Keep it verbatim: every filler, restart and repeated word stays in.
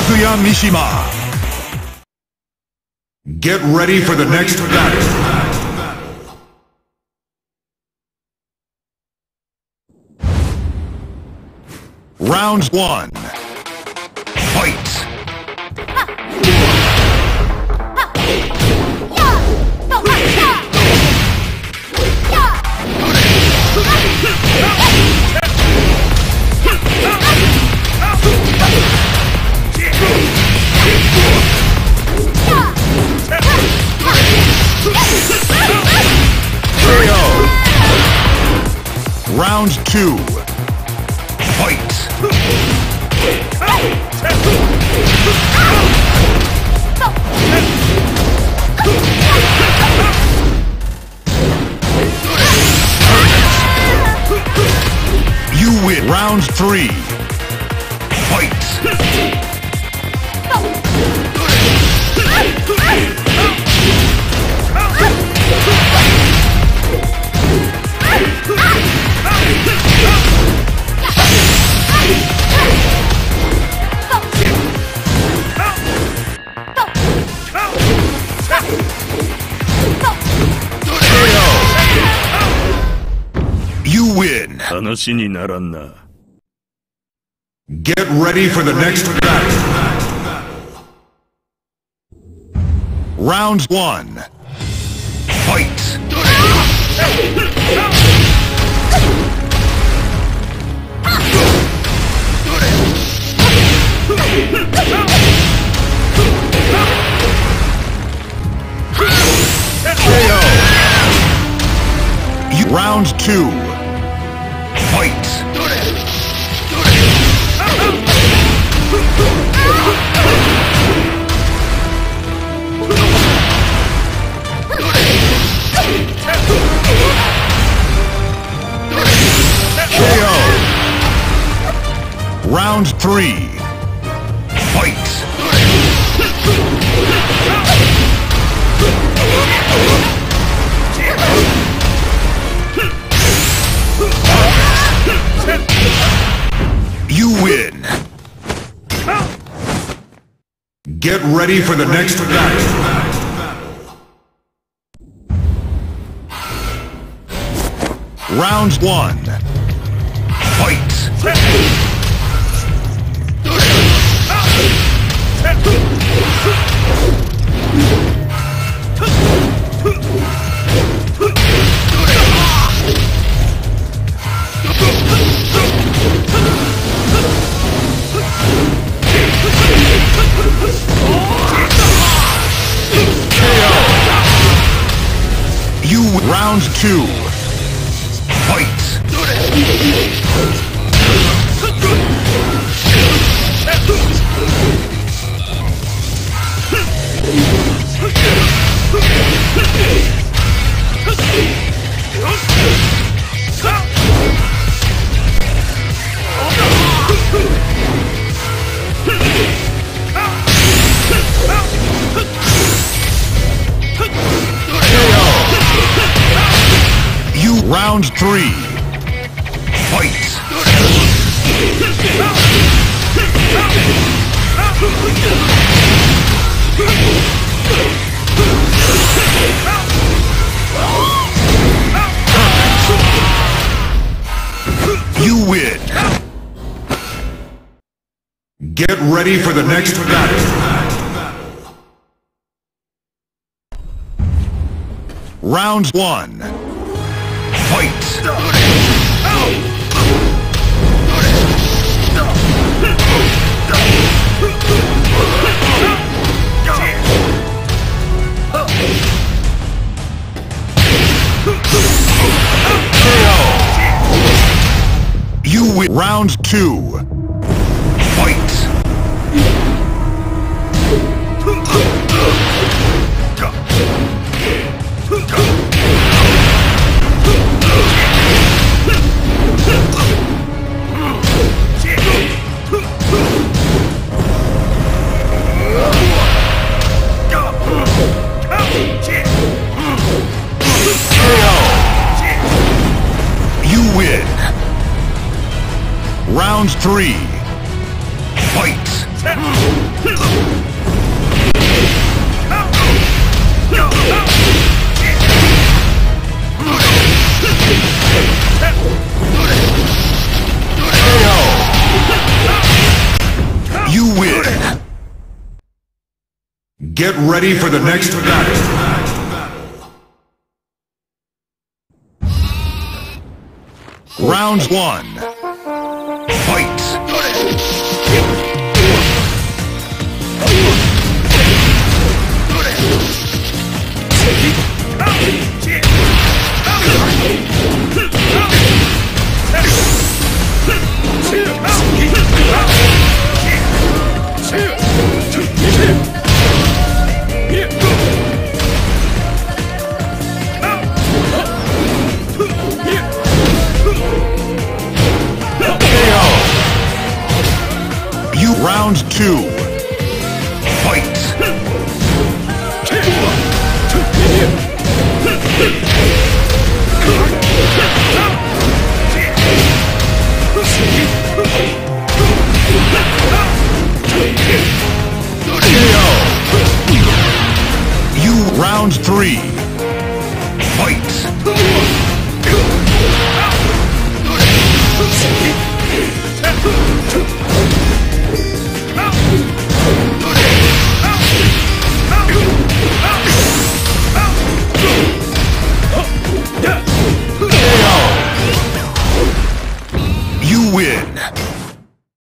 Kazuya Mishima. Get ready for the next battle. Round one. Fight! Round two. Fight! You win. Round three. Fight! You win. 話にならんな。 Get ready for the next battle. Round one. Fight! K O. You, round two. Fight! K O. Round three. Fight! You win. Get ready for the next battle. Round one. Fight! You round two. Fight! You round three. Fight! You win. Get ready for the next battle. Round one. Fight! You win. Round two. Fight! You win. Round three. Fight! You win. Get ready for the next battle. Round one. Fight. Round two. Fight! You round three. Fight! K O.